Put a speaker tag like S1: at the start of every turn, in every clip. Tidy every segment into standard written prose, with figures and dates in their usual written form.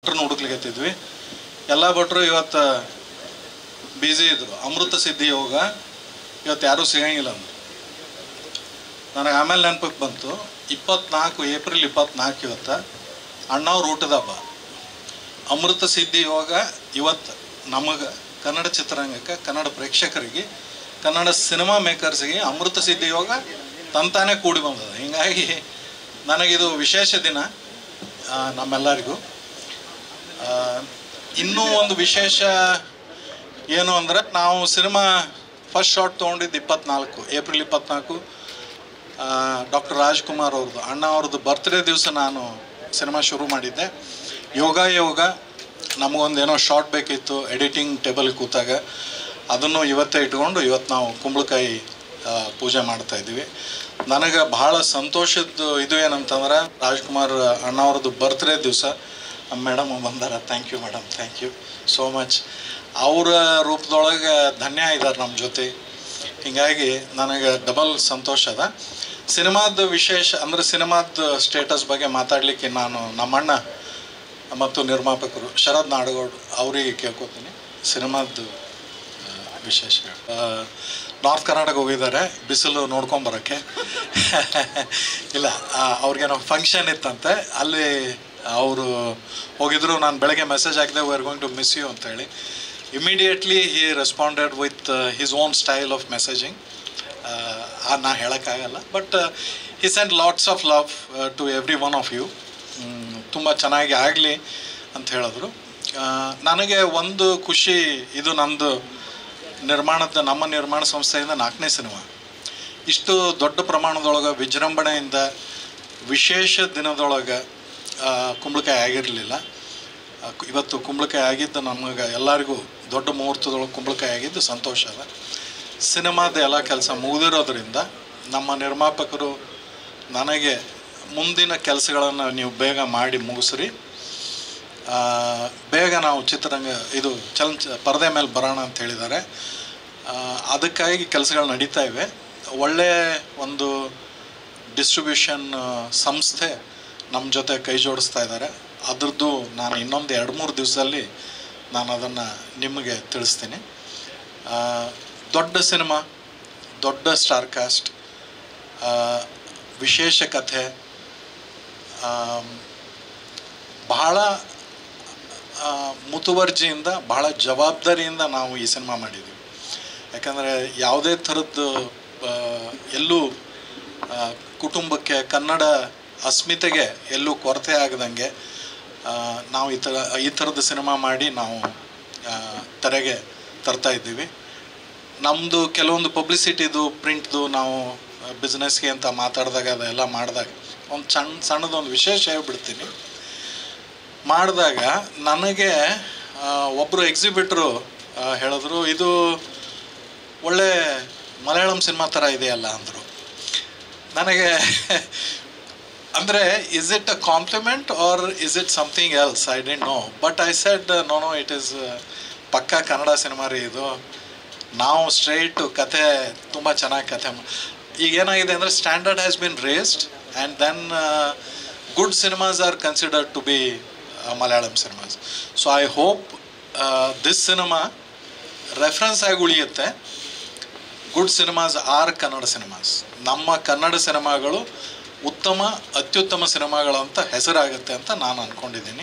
S1: ಭಟ್ರನ್ನ ಹುಡುಕ್ಲಿಕ್ಕತ್ತಿದ್ವಿ. ಎಲ್ಲ ಭಟ್ರು ಇವತ್ತು ಬ್ಯುಸಿ ಇದ್ರು. ಅಮೃತ ಸಿದ್ಧಿ ಯೋಗ ಇವತ್ತು ಯಾರೂ ಸಿಗಂಗಿಲ್ಲ ಅಂದರು. ನನಗೆ ಆಮೇಲೆ ನೆನಪಕ್ಕೆ ಬಂತು, ಏಪ್ರಿಲ್ 24 ಇವತ್ತು ಅಣ್ಣವ್ರ ಊಟದ ಹಬ್ಬ. ಅಮೃತ ಸಿದ್ಧಿ ಯೋಗ ಇವತ್ತು ನಮಗೆ ಕನ್ನಡ ಚಿತ್ರರಂಗಕ್ಕೆ, ಕನ್ನಡ ಪ್ರೇಕ್ಷಕರಿಗೆ, ಕನ್ನಡ ಸಿನಿಮಾ ಮೇಕರ್ಸಿಗೆ ಅಮೃತ ಸಿದ್ಧಿ ಯೋಗ ತಂತಾನೆ ಕೂಡಿ ಬಂದದ. ಹೀಗಾಗಿ ನನಗಿದು ವಿಶೇಷ ದಿನ ನಮ್ಮೆಲ್ಲರಿಗೂ. ಇನ್ನೂ ಒಂದು ವಿಶೇಷ ಏನು ಅಂದರೆ, ನಾವು ಸಿನಿಮಾ ಫಸ್ಟ್ ಶಾಟ್ ತೊಗೊಂಡಿದ್ದು ಏಪ್ರಿಲ್ 24 ಡಾಕ್ಟರ್ ರಾಜ್ಕುಮಾರ್ ಅವ್ರದ್ದು, ಅಣ್ಣ ಅವ್ರದ್ದು ಬರ್ತ್ಡೇ ದಿವಸ ನಾನು ಸಿನಿಮಾ ಶುರು ಮಾಡಿದ್ದೆ. ಯೋಗ ನಮಗೊಂದೇನೋ ಶಾರ್ಟ್ ಬೇಕಿತ್ತು ಎಡಿಟಿಂಗ್ ಟೇಬಲ್ ಕೂತಾಗ, ಅದನ್ನು ಇವತ್ತೇ ಇಟ್ಕೊಂಡು ಇವತ್ತು ನಾವು ಕುಂಬಳಕಾಯಿ ಪೂಜೆ ಮಾಡ್ತಾಯಿದ್ದೀವಿ. ನನಗೆ ಭಾಳ ಸಂತೋಷದ್ದು ಇದು ಏನಂತಂದ್ರೆ, ರಾಜ್ಕುಮಾರ್ ಅಣ್ಣ ಅವ್ರದ್ದು ಬರ್ತ್ಡೇ ದಿವಸ ನಮ್ಮ ಮೇಡಮ್ ಬಂದಾರ. Thank you madam, thank you so much. ಅವರ ರೂಪದೊಳಗೆ ಧನ್ಯ ಇದ್ದಾರೆ ನಮ್ಮ ಜೊತೆ. ಹೀಗಾಗಿ ನನಗೆ ಡಬಲ್ ಸಂತೋಷ ಅದ. ಸಿನಿಮಾದ ವಿಶೇಷ ಅಂದರೆ, ಸಿನಿಮಾದ ಸ್ಟೇಟಸ್ ಬಗ್ಗೆ ಮಾತಾಡಲಿಕ್ಕೆ ನಾನು ನಮ್ಮಣ್ಣ ಮತ್ತು ನಿರ್ಮಾಪಕರು ಶರದ್ ನಾಡಗೌಡ್ ಅವರಿಗೆ ಕೇಳ್ಕೊತೀನಿ. ಸಿನಿಮಾದ ವಿಶೇಷ ನಾರ್ತ್ ಕರ್ನಾಟಕ ಹೋಗಿದ್ದಾರೆ ಬಿಸಿಲು ನೋಡ್ಕೊಂಬರೋಕ್ಕೆ. ಇಲ್ಲ, ಅವ್ರಿಗೇನೋ ಫಂಕ್ಷನ್ ಇತ್ತಂತೆ, ಅಲ್ಲಿ ಅವರು ಹೋಗಿದ್ರು. ನಾನು ಬೆಳಗ್ಗೆ ಮೆಸೇಜ್ ಹಾಕಿದೆ, we are going to miss you ಅಂತೇಳಿ. Immediately he responded with his own style of messaging. ನಾ ಹೇಳೋಕ್ಕಾಗಲ್ಲ, but he sent lots of love to every one of you. ತುಂಬ ಚೆನ್ನಾಗಿ ಆಗಲಿ ಅಂತ ಹೇಳಿದ್ರು. ನನಗೆ ಒಂದು ಖುಷಿ, ಇದು ನಮ್ಮದು ನಮ್ಮ ನಿರ್ಮಾಣ ಸಂಸ್ಥೆಯಿಂದ 4ನೇ ಸಿನಿಮಾ. ಇಷ್ಟು ದೊಡ್ಡ ಪ್ರಮಾಣದೊಳಗೆ ವಿಜೃಂಭಣೆಯಿಂದ ವಿಶೇಷ ದಿನದೊಳಗೆ ಕುಂಬಳಕಾಯಿ ಆಗಿರಲಿಲ್ಲ. ಇವತ್ತು ಕುಂಬಳಕಾಯಿ ಆಗಿದ್ದು ನಮಗೆ ಎಲ್ಲರಿಗೂ ದೊಡ್ಡ ಮುಹೂರ್ತದೊಳಗೆ ಕುಂಬಳಕಾಯಿ ಆಗಿದ್ದು ಸಂತೋಷ ಅದ. ಸಿನಿಮಾದ ಎಲ್ಲ ಕೆಲಸ ಮುಗಿದಿರೋದ್ರಿಂದ ನಮ್ಮ ನಿರ್ಮಾಪಕರು ನನಗೆ ಮುಂದಿನ ಕೆಲಸಗಳನ್ನು ನೀವು ಬೇಗ ಮಾಡಿ ಮುಗಿಸ್ರಿ, ಬೇಗ ನಾವು ಚಿತ್ರರಂಗ ಇದು ಪರದೆ ಮೇಲೆ ಬರೋಣ ಅಂತ ಹೇಳಿದ್ದಾರೆ. ಅದಕ್ಕಾಗಿ ಕೆಲಸಗಳು ನಡೀತಾ ಇವೆ. ಒಳ್ಳೆಯ ಒಂದು ಡಿಸ್ಟ್ರಿಬ್ಯೂಷನ್ ಸಂಸ್ಥೆ ನಮ್ಮ ಜೊತೆ ಕೈ ಜೋಡಿಸ್ತಾ ಇದ್ದಾರೆ. ಅದ್ರದ್ದು ನಾನು ಇನ್ನೊಂದು 2-3 ದಿವಸದಲ್ಲಿ ನಾನು ಅದನ್ನು ನಿಮಗೆ ತಿಳಿಸ್ತೀನಿ. ದೊಡ್ಡ ಸಿನಿಮಾ, ದೊಡ್ಡ ಸ್ಟಾರ್ ಕಾಸ್ಟ್, ವಿಶೇಷ ಕಥೆ, ಬಹಳ ಮುತುವರ್ಜಿಯಿಂದ, ಬಹಳ ಜವಾಬ್ದಾರಿಯಿಂದ ನಾವು ಈ ಸಿನಿಮಾ ಮಾಡಿದ್ದೀವಿ. ಯಾಕಂದರೆ ಯಾವುದೇ ಥರದ್ದು ಎಲ್ಲೂ ಕುಟುಂಬಕ್ಕೆ, ಕನ್ನಡ ಅಸ್ಮಿತೆಗೆ ಎಲ್ಲೂ ಕೊರತೆ ಆಗದಂಗೆ ನಾವು ಈ ಥರದ ಸಿನಿಮಾ ಮಾಡಿ ನಾವು ತೆರೆಗೆ ತರ್ತಾ ಇದ್ದೀವಿ. ನಮ್ಮದು ಕೆಲವೊಂದು ಪಬ್ಲಿಸಿಟಿದು, ಪ್ರಿಂಟ್ದು ನಾವು ಬಿಸ್ನೆಸ್ಗೆ ಅಂತ ಮಾತಾಡಿದಾಗ, ಅದೆಲ್ಲ ಮಾಡಿದಾಗ ಒಂದು ಸಣ್ಣದೊಂದು ವಿಶೇಷ ಹೇಳ್ಬಿಡ್ತೀನಿ. ಮಾಡಿದಾಗ ನನಗೆ ಒಬ್ಬರು ಎಕ್ಸಿಬಿಟ್ರು ಹೇಳಿದ್ರು, ಇದು ಒಳ್ಳೆ ಮಲಯಾಳಂ ಸಿನಿಮಾ ಥರ ಇದೆಯಲ್ಲ ಅಂದರು. ನನಗೆ ಅಂದರೆ, is it a compliment or is it something else, I didn't know. But I said no, it is pakka Kannada cinema ರೀ ಇದು. ನಾವು ಸ್ಟ್ರೈಟು ಕತೆ, ತುಂಬ ಚೆನ್ನಾಗಿ ಕತೆ. ಈಗೇನಾಗಿದೆ ಅಂದರೆ, standard has been raised and then good cinemas are considered to be Malayalam cinemas. So I hope this cinema reference ಆಗಿ ಉಳಿಯುತ್ತೆ. Good cinemas are Kannada cinemas. ನಮ್ಮ ಕನ್ನಡ ಸಿನಿಮಾಗಳು ಉತ್ತಮ, ಅತ್ಯುತ್ತಮ ಸಿನಿಮಾಗಳು ಅಂತ ಹೆಸರಾಗುತ್ತೆ ಅಂತ ನಾನು ಅಂದ್ಕೊಂಡಿದ್ದೀನಿ.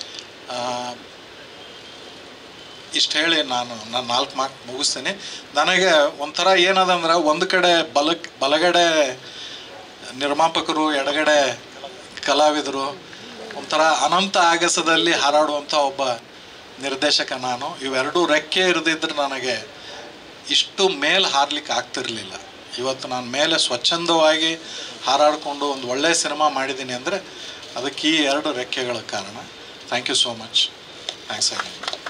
S1: ಇಷ್ಟು ಹೇಳಿ ನಾನು 4 ಮಾತು ಮುಗಿಸ್ತೀನಿ. ನನಗೆ ಒಂಥರ ಏನದಂದ್ರೆ, ಒಂದು ಕಡೆ ಬಲಗಡೆ ನಿರ್ಮಾಪಕರು, ಎಡಗಡೆ ಕಲಾವಿದರು, ಒಂಥರ ಅನಂತ ಆಗಸದಲ್ಲಿ ಹಾರಾಡುವಂಥ ಒಬ್ಬ ನಿರ್ದೇಶಕ ನಾನು. ಇವೆರಡೂ ರೆಕ್ಕೆ ಇರದಿದ್ದರೆ ನನಗೆ ಇಷ್ಟು ಮೇಲೆ ಹಾರಲಿಕ್ಕೆ ಆಗ್ತಿರಲಿಲ್ಲ. ಇವತ್ತು ನಾನು ಮೇಲೆ ಸ್ವಚ್ಛಂದವಾಗಿ ಹಾರಾಡಿಕೊಂಡು ಒಂದು ಒಳ್ಳೆಯ ಸಿನಿಮಾ ಮಾಡಿದ್ದೀನಿ ಅಂದರೆ ಅದಕ್ಕೆ ಈ 2 ರೆಕ್ಕೆಗಳ ಕಾರಣ. Thank you so much. Thanks again.